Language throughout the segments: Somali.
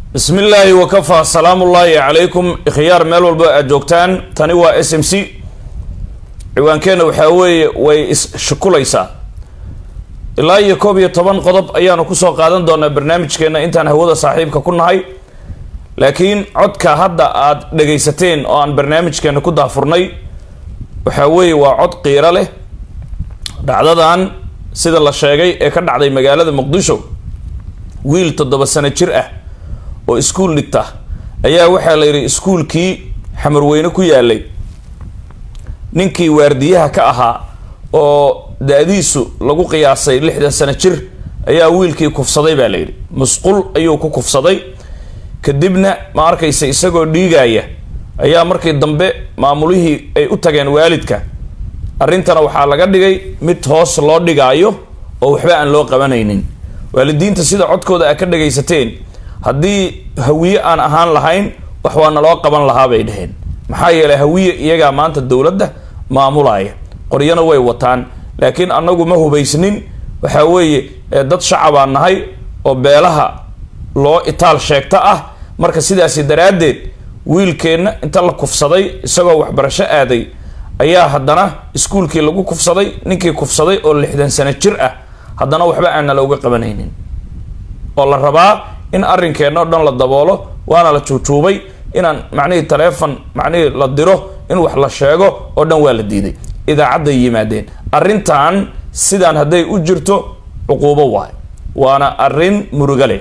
بسم الله وكفى سلام الله عليكم خيار ميل والبا جوجتان تاني وا اس ام سي ciwaan keena waxa weeye way shaquleysa ilaa iyo 12 qodob ayaanu ku soo qaadan doonaa barnaamijkeena intaan hawada saaxiibka ku nahay laakiin codka hadda aad dhageysateen oo aan barnaamijkeena ku daafurnay waxa weeye waa cod qiiro leh dhacdadan sida la sheegay ee ka dhacday magaalada Muqdisho wiil 7 sano jir ah oo iskuul dhigta ayaa waxa la yiri iskuulkii Xamarweyne ku yaalay ninkii waardiyaha ka ahaa oo daadiisu lagu qiyaasay 6 sano jir ayaa wiilkii kufsaday baa la yiri musqul ayuu ku kufsaday kadibna ma arkaysa isagoo dhiigaya ayaa markii dambe maamulihii ay u tageen waalidka arintana waxa laga dhigay mid hoos loo dhigaayo oo waxba aan loo qabanaynin waalidiinta sida codkooda ka dhageysateen haddii hawiye aan ahaan lahayn wax waana loo qaban lahaa bay dhaheen maxaa yeelay hawiye iyaga maanta dawladda maamulaya qoriyana way wataan laakiin anagu ma hubaysnin waxa weeye dad shacab aan nahay oo beelaha loo itaal sheegta ah marka sidaas daraadeed wiilkeena inta la kufsaday isagoo waxbarasho aaday ayaa haddana iskuulkii lagu kufsaday ninkii kufsaday oo 6 sano jir ah haddana waxba aan looga qabanaynin oo la rabaa in arrinkeena dhan la daboolo waana la jujuubay inaan macnaheedu telefoon macnaheedu la diro in wax la sheego oo dhan waa la diiday idaacada yimaadeen arrintan sidaan haday u jirto uquubo waana arrin murugale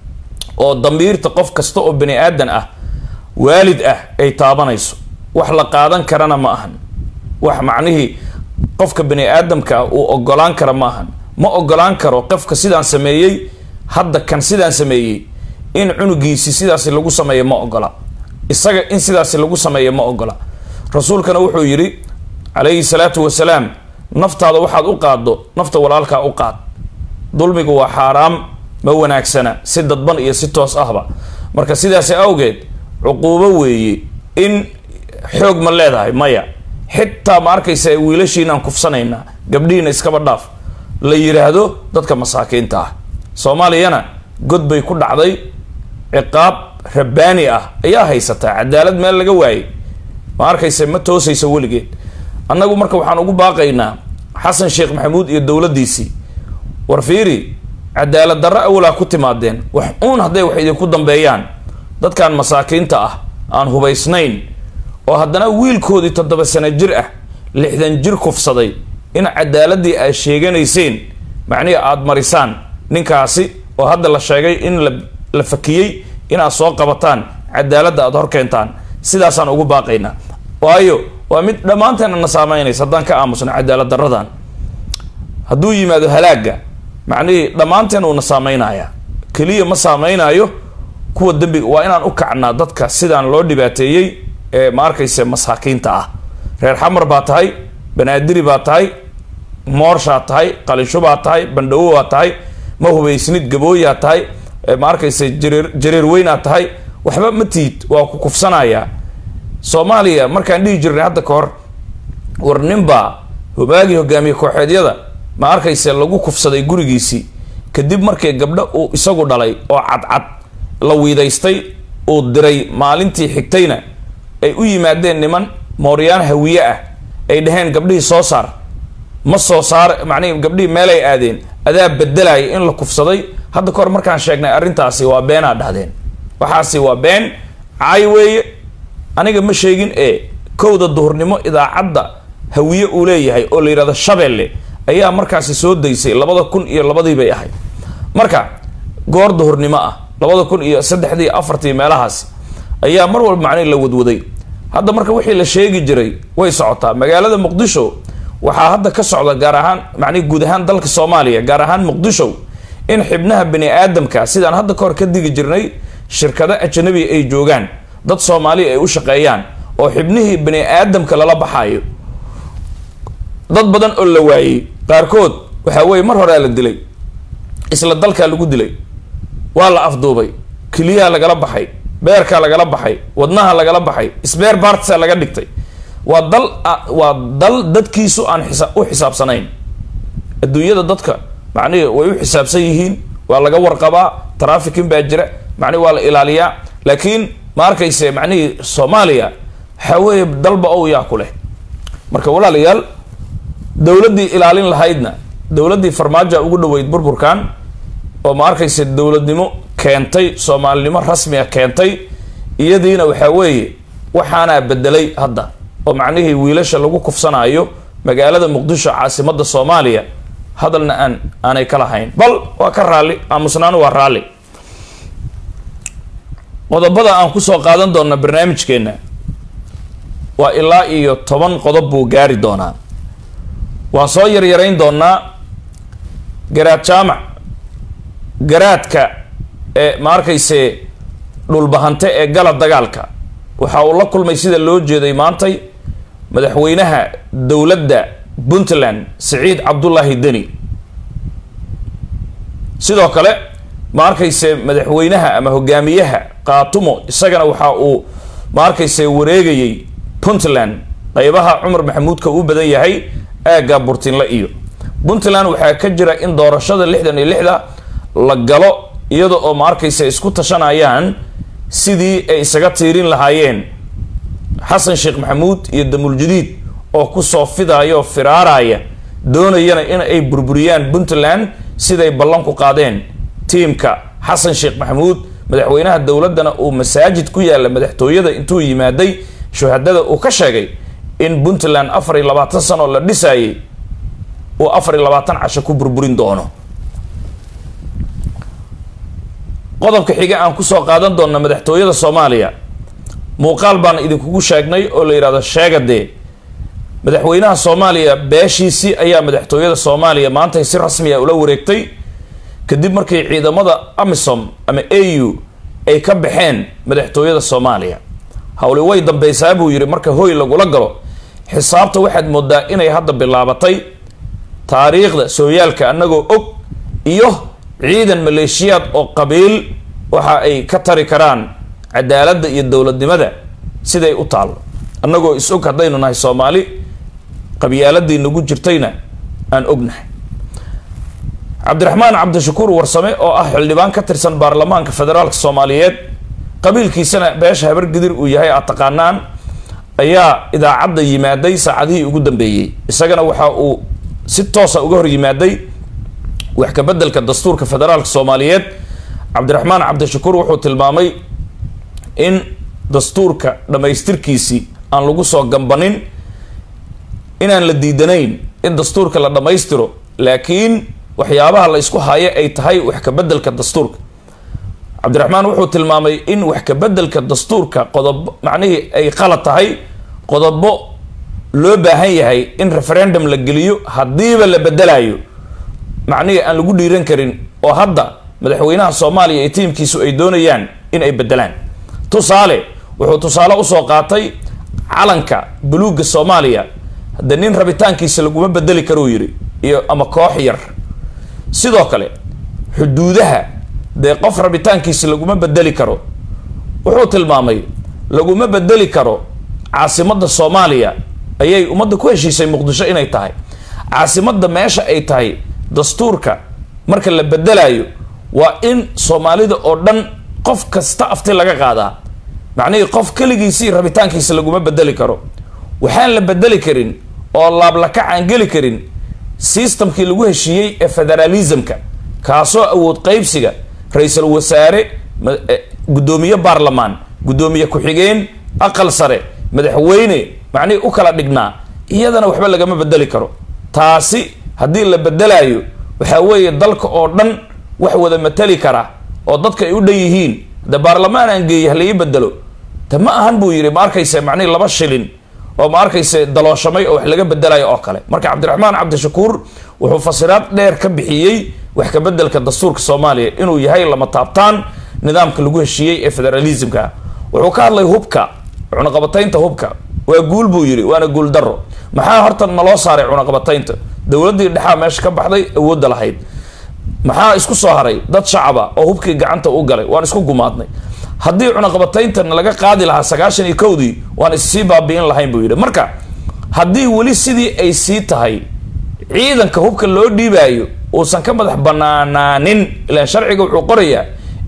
oo damiirta qof kasta oo bani aadan ah waalid ah ay taabanayso wax la qaadan karana ma ahan wax macnaheedu qofka bani aadamka uu ogolaan kara ma ahan ma ogolaan karo qofka sidaan sameeyay hadda kan sidaan sameeyay in cunugiisi sidaas lagu sameeyo ma ogola isaga in sidaas lagu sameeyo ma ogola rasuulkana wuxuu yiri alayhi salatu wasalaam naftaada waxaad u qaado nafta walaalka u qaad dulmigu waa xaraam ma wanaagsana si dadban iyo si toos ahba marka sidaas awgeed uquubo weeye in xoog ma leedahay maya xitaa ma arkaysa wiilashiina kufsanayna gabdhiina iska badhaaf la yiraahdo dadka masaakiinta ah Soomaaliyana god bay ku dhacday ciqaab rabbaani ah ayaa haysata cadaalad meel laga waayay ma arkaysa ma toosayso waligeed annagu marka waxaan ugu baaqaynaa Xasan Sheekh Maxamuud iyo dawladdiisii war fiiri cadaalad darro awla ku timaadeen wax uun haday wax idin ku dambeeyaan dadkan masaakiinta ah aan hubaysnayn oo haddana wiilkoodii 7 sano jir ah 6 jir kufsaday in cadaaladii ay sheeganayseen macnaheedu aad marisaan ninkaasi oo hadda la sheegay in la fakiyay ina soo qabataan cadaaladda aad hor keentaan sidaasaan ugu baaqaynaa waayo waa mid dhamaanteena na saameynaysa haddaan ka aamusno cadaalad darradan hadduu yimaado halaaga macnaheedu dhamaanteen uu na saameynaya kaliya ma saameynayo kuwa dambiga waa inaan u kacnaa dadka sidaan loo dhibaateeyay ee ma arkaysa masaakiinta ah reer xamar baa tahay banaadiri baa tahay moorsha tahay qalisho baa tahay bandhawo baa tahay ma hubaysnid gabooya tahay ma arkaysa jareer weyna tahay waxba ma tiid waa ku kufsanaya Soomaaliya markaan dhigi jirnay hadda ka hor warninba hogaagi hogaamiye kooxeedyada ma arkaysa lagu kufsaday gurigiisii kadib markay gabdho uu isagu dhalay oo cadcad la wiidaystay oo diray maalintii xigtayna ay u yimaadeen niman Mooryaan hawiye ah ay dhaheen gabdhihii soo saar ma soo saar macnaheedu gabdhihii meel ay aadeen adaa bedelay in la kufsaday hadda kor markaan sheegnay arrintaasi waa beenaa dhahdeen waxaasi waa been caay weeye aniga ma sheegin kowda duhurnimo idaacadda hawiye uu leeyahay oo la yiraahdo Shabeelle ayaa markaasi soo daysay 2002 bay ahayd marka goor duhurnimo ah 2003 4 meelahaas ayaa mar walba macnaheedu la wadwaday hadda marka wixii la sheegi jiray way socotaa magaalada Muqdisho waxaa hadda ka socda gaar ahaan macnaheedu guud ahaan dalka Soomaaliya gaar ahaan Muqdisho in xibnaha bani aadamka sidaan hadda ka hor ka digi jirnay shirkado ajnabi ay joogaan dad Soomaali ay u shaqeeyaan oo xibnihii bani aadamka lala baxayo dad badan oo la waayay qaarkood waxa weey mar hore la dilay isla dalka lagu dilay waa la afduubay kaliya laga baxay beerka laga baxay wadnaha laga baxay spare parts laga dhigtay waa dal dadkiisu aan u xisaabsanayn adduunyada dadka macnaheedu way u xisaabsan yihiin waa laga warqabaa trafficking baa jira معني ولا إلالية لكن ما أركيس معني صوماليا حوي ضلب أو يأكله مركب ولا ليال دولتي إلالين لهيدنا دولتي فرماجة أقول ويد بركان وما أركيس الدولة دمو كانتي صومالي ما رسمية كانتي يدينا وحوي وحنا بدلي هذا ومعنيه ويلاش لوجو كفصنا أيو مقالة مقدسة عاصمة الصومالية هذا أنا كلاهين بل وكرالي أمسنان ورالي qodobada aan ku soo qaadan doona barnaamijkeena waa ilaa iyo 10 qodob buu gaari doonaa waa soo yareyn doonaa garaad jaamac garaadka ee ma arkayse dhulbahante ee galad dagaalka waxa uu la kulmay sida loo jeeday maantay madaxweynaha dawladda Puntland Saciid Cabdullaahi Deni sidoo kale ma arkayse madaxweynaha ama hogaamiyaha qaatumo isagana waxa uu ma arkayse wareegayay Puntland qaybaha Umar Maxamuud ka uu badan yahay aaga Burtinla iyo Puntland waxa ka jira in doorashada 66 la galo iyadoo oo ma arkayse isku tashanayaan sidii ay isaga tiirin lahaayeen Xasan Sheekh Maxamuud iyo Damul Jadiid oo ku soo fidayo firaaraya doonayana in ay burburiyaan Puntland siday ballan ku qaadeen tiimka Xasan Sheekh Maxamuud madaxweynaha dawladana uu masaajid ku yaala madaxtooyada intuu yimaaday shuhadada uu ka sheegay in Puntland 24 sano la dhisayay oo 24 casho ku burburin doono qodobka xiga aan ku soo qaadan doona madaxtooyada Soomaaliya muuqaal baan idinku sheegnay oo la yiraahdo sheegade madaxweynaha Soomaaliya beeshiisi ayaa madaxtooyada Soomaaliya maanta si rasmi ah ula wareegtay kadib markii ciidamada AMISOM ama AU ay ka baxeen madaxtooyada Soomaaliya hawli way dambeysay buu yiri marka hooy lagu la galo xisaabta waxaad moodaa inay hadda bilaabatay taariikhda sooyaalka anagoo og iyo ciidan maleeshiyaad oo qabiil waxa ay ka tari karaan cadaaladda iyo dawladnimada siday u taalo anagoo is og hadaynu nahay Soomaali qabyaaladii nagu jirtayna aan ognahay Cabdiraxmaan Cabdishakuur Warsame oo ah xildhibaan ka tirsan baarlamaanka federaalka Soomaaliyeed qabiilkiisana beesha habar gidir uu yahay ataqaanaan ayaa idaacadda yimaaday saacadii ugu dambeeyay isagana waxa uu si toos ah uga hor yimaaday wax ka bedelka dastuurka federaalka Soomaaliyeed Cabdiraxmaan Cabdishakuur wuxuu tilmaamay in dastuurka dhamaystirkiisi aan lagu soo gambanin inaan la diidanayn in dastuurka la dhamaystiro laakiin waxyaabaha la isku haayo ay tahay wax ka bedelka dastuurka Cabdiraxmaan wuxuu tilmaamay in wax ka bedelka dastuurka qodob macnaheedu ay qalad tahay qodobo loo baahan yahay in referendum la geliyo hadiiba la bedelayo macnaheedu aan lagu dhiiran karin oo hadda madaxweynaha Soomaaliya ee tiimkiisu ay doonayaan in ay bedelaan tusaale wuxuu tusaale u soo qaatay calanka buluuga Soomaaliya hadda nin rabitaankiisa laguma bedeli karo yiri iyo ama koox yar sidoo kale xuduudaha de qof rabitaankiisa laguma bedeli karo wuxuu tilmaamay laguma bedeli karo caasimadda Soomaaliya ayay ummadda ku heshiisay Muqdisho inay tahay caasimadda meesha ay tahay dastuurka marka la bedelayo waa in Soomaalida oo dhan qof kasta afti laga qaadaa macnaheedu qof kaligiisa rabitaankiisa laguma bedeli karo waxaan la bedeli karin oo laab la ka aan gali karin systemkii lagu heshiiyay ee federalismka kaasoo awood qaybsiga ra'iisul wasaare gudoomiye baarlamaan gudoomiye ku xigeen aqal sare madaxweyne macnaheedu u kala dhignaa iyadana waxba lagama bedeli karo taasi hadii la bedelayo waxa weeye dalka oo dhan wax wada matali kara oo dadka ay u dhan yihiin da baarlamaan aan geeyay la bedelo tama ahan buu yiri ma arkaysa macnaheedu 2 shilin oo ma arkaysa dalooshamay oo wax laga bedelayo oo kale marka Cabdiraxmaan Cabdishakuur wuxuu fasiraad dheer ka bixiyay wax ka bedelka dastuurka Soomaaliya inuu yahay lama taabtaan nidaamka lagu heshiiyay ee federalismka wuxuu ka hadlay hubka cunaqabataynta hubka waa guul buu yiri waana guul daro maxaa horta ma loo saaray cunaqabataynta dawladii dhexe meesha ka baxday awood lahayd maxaa isku soo haray dad shacaba oo hubkii gacanta u galay waan isku gumaadnay haddii cunaqabataynta laga qaadi lahaa 91dii waan isii baabiin lahayn buu yiri marka haddii wali sidii ay sii tahay ciidanka hubka loo dhiibayo oo san ka madax banaanaanin ilaa sharciga wuxuu qorayaa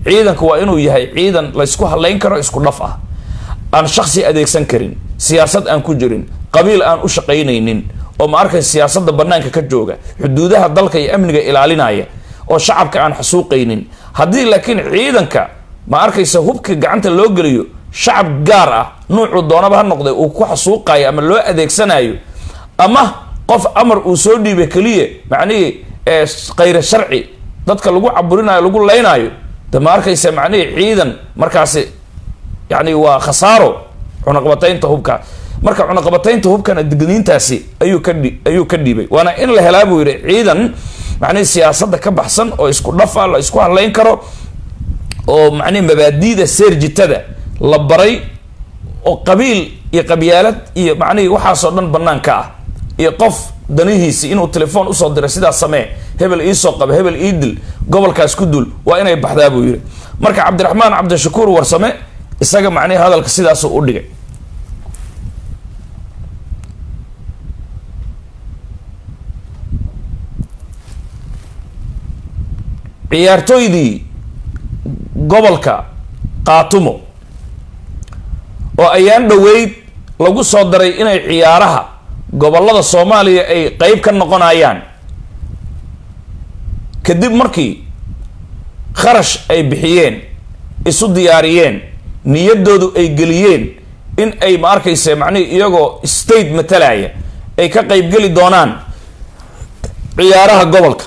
ciidanku waa inuu yahay ciidan la isku halayn karo isku dhaf ah aan shakhsi adeegsan karin siyaasad aan ku jirin qabiil aan u shaqaynaynin oo ma arkay siyaasadda banaanka ka jooga xuduudaha dalka iyo amniga ilaalinaya oo shacabka aan xasuuqaynin haddii laakiin ciidanka ma arkaysa hubka gacanta loo geliyo shacab gaar ah nuucu doonaba ha noqday uu ku xasuuqayo ama loo adeegsanayo ama qof amar uu soo dhiibay kaliya macnihii khayr sharci dadka lagu caburinayo lagu leynayo de ma arkaysa macnihii ciidan markaasi yani waa khasaaro cunaqabataynta hubka marka cunaqabataynta hubkana digniintaasi ayuu ka dhiibay waana in la helaa buu yidhi ciidan macnihii siyaasadda ka baxsan oo isku dhafa la isku halayn karo oo macnihi mabaadiida seerjitada la baray oo qabiil iyo qabyaalad iyo macnihii waxaasoo dhan banaanka ah iyo qof danihiisi inuu telefoon usoo diray sidaas samee hebel iisoo qaba hebel ii dil gobolkaas ku dul waa inay baxdaa buu yidhi marka cabdiraxmaan cabdishakuur warsame isaga macnihi hadalka sidaasuu u dhigay ciyaartooydii gobolka qaatumo oo ayaan dhoweyd lagu soo daray inay ciyaaraha gobolada Soomaaliya ay qayb ka noqonayaan kadib markii kharash ay bixiyeen isu diyaariyeen niyadoodu ay geliyeen in ay ma arkaysa macnii iyagoo state matalaya ay ka qayb gali doonaan ciyaaraha gobolka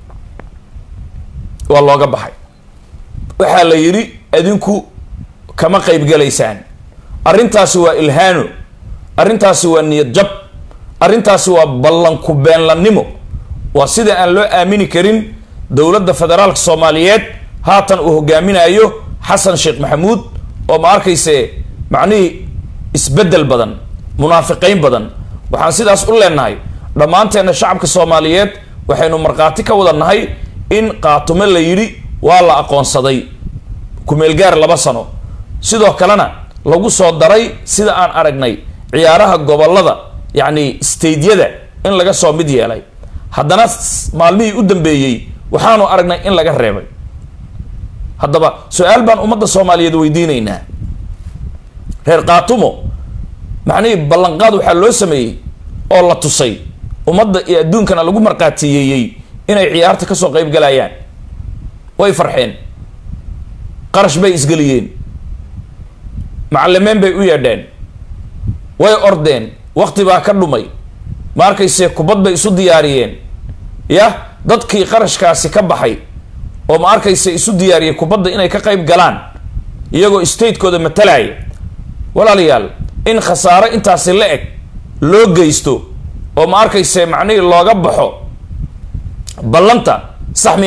waa looga baxay waxaa la yiri adinku kama qayb galaysaan arrintaasi waa ilhaano arrintaasi waa niyad jab arrintaasi waa ballan ku beenlanimo waa sida aan loo aamini karin dowladda federaalka Soomaaliyeed haatan uu hogaaminayo Xasan Sheekh Maxamuud oo ma arkayse macnii isbedel badan munaafiqiin badan waxaan sidaas u leenahay dhamaanteena shacabka Soomaaliyeed waxaynu marqaati ka wada nahay in qaatumo la yiri waa la aqoonsaday kumeel gaar 2 sano sidoo kalena lagu soo daray sida aan aragnay ciyaaraha gobolada yani stadiada in laga soo mid yeelay haddana maalmihii u dambeeyay waxaanu aragnay in laga reebay haddaba su'aal baan ummadda Soomaaliyeed weydiinaynaa reer qaatumo macnii ballanqaad waxa loo sameeyay oo la tusay ummadda iyo adduunkana lagu marqaatiyeeyay inay ciyaarta ka soo qayb galayaan way farxeen qarash bay isgaliyeen macallimeen bay u yeedheen way ordeen waqti baa ka dhumay ma arkayse kubad bay isu diyaariyeen ya dadkii qarashkaasi ka baxay oo ma arkayse isu diyaariyay kubadda inay ka qayb galaan iyagoo state-kooda matalaya walaalayaal in khasaare intaasi la eg loo geysto oo ma arkayse macnihii looga baxo ballanta sax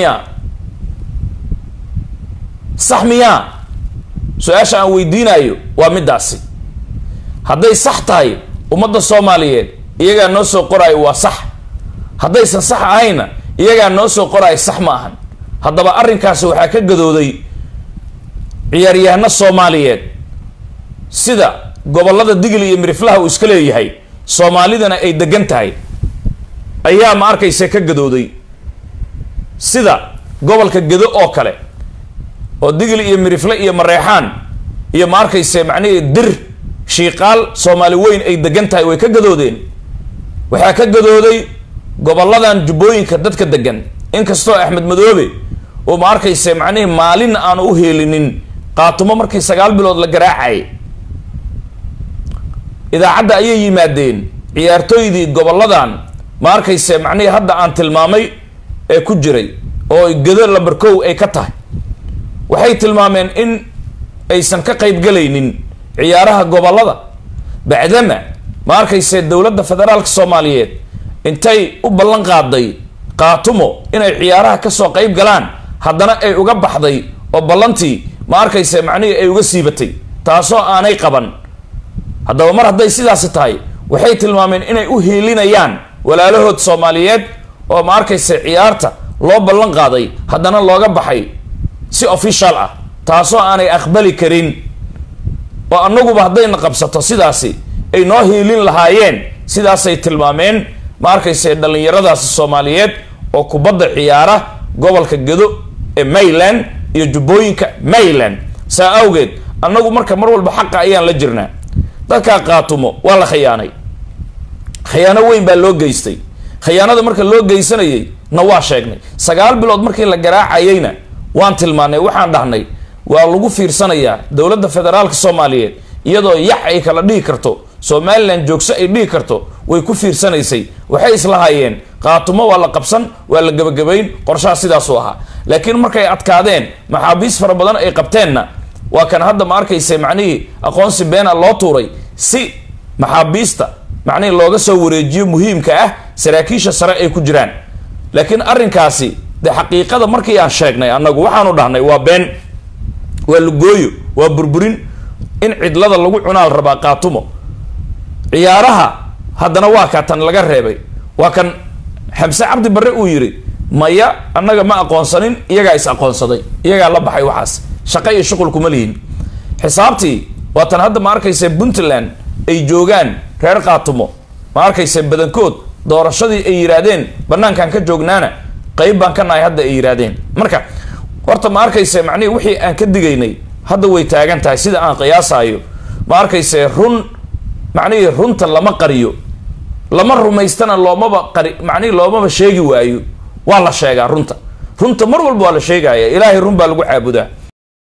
miyaa su-aasha aan weydiinayo waa midaasi hadday sax tahay ummadda Soomaaliyeed iyagaa noo soo qoraayo waa sax haddaysan sax ahayna iyagaa noo soo qoraayo sax ma ahan haddaba arrinkaasi waxaa ka gadooday ciyaaryahano Soomaaliyeed sida gobolada Digil iyo Miriflaha uu iska leeyahay Soomaalidana ay degan tahay ayaa ma arkaysa ka gadooday sida gobolka Gedo oo kale oo Digil iyo Mirifle iyo Mareexaan iyo ma arkaysa macnii dir shiiqaal Soomaali weyn ay degan tahay way ka gadoodeen waxaa ka gadooday goboladan Jubbooyinka dadka degan inkastoo Axmed Madoobe oo ma arkaysa macnii maalin aan u heelinin qaatumo markii 9 bilood la garaacay idaacadda ayay yimaadeen ciyaartooydii goboladan ma arkaysa macnii hadda aan tilmaamay ee ku jiray oo Gedo lambar 1 ay ka tahay waxay tilmaameen in aysan ka qayb galaynin ciyaaraha gobolada bacdama ma arkaysa dowladda federaalka Soomaaliyeed intay u ballan qaaday qaatumo inay ciyaaraha ka soo qayb galaan haddana ay uga baxday oo ballantii ma arkaysa macnii ay uga siibatay taasoo aanay qaban haddaba mar hadday sidaas tahay waxay tilmaameen inay u heelinayaan walaalahood Soomaaliyeed oo ma arkaysa ciyaarta loo ballan qaaday haddana looga baxay si official ah taasoo aanay aqbali karin oo annaguba haddayna qabsato sidaasi ay noo heelin lahaayeen sidaasay tilmaameen ma arkaysa dhalinyaradaasi Soomaaliyeed oo kubadda ciyaara gobolka Gedo ee Mayland iyo jubbooyinka Maryland saa awgeed annagu marka mar walba xaqa ayaan la jirnaa dadka qaatumo waa la khiyaanay khiyaano weyn baa loo geystay khiyaanada marka loo geysanayay na waa sheegnay 9 bilood markii la garaacayayna waan tilmaanay waxaan dhahnay waa lagu fiirsanayaa dawladda federaalka Soomaaliyeed iyadoo yax ay kala dhigi karto Somaliland joogso ay dhigi karto way ku fiirsanaysay waxay isla hayeen qaatumo waa la qabsan waa la gabagabayn qorshaha sidaas oo ahaa laakiin markay adkaadeen maxaabiis fara badan ay qabteenna waa kan hadda ma arkaysa macnii aqoonsi beena loo tuuray si maxaabiista macnii looga soo wareejiyo muhiimka ah saraakiisha sare ay ku jiraan laakiin arrinkaasi de xaqiiqada markii aan sheegnay annagu waxaanu dhahnay waa been waa lugooyo waa burburin in cidlada lagu cunaal rabaa qaatumo ciyaaraha haddana waa ka tan laga reebay waa kan Xamse Cabdi Barre uu yiri maya annaga ma aqoonsanin iyaga is aqoonsaday iyaga la baxay waxaas shaqo iyo shuqul kuma lihin xisaabtii waa tan hadda ma arkaysa Puntland ay joogaan reer qaatumo ma arkaysa badankood doorashadii ay yiraahdeen banaankan ka joognaana qayb baan ka nahay hadda ay yiraahdeen marka horta ma arkaysa macnii wixii aan ka digaynay hadda way taagan tahay sida aan qiyaasayo ma arkaysa run macnii runta lama qariyo lama rumaystana loomaba qari macnii loomaba sheegi waayo waa la sheegaa runta mar walba waa la sheegaya ilaahay run baa lagu caabudaa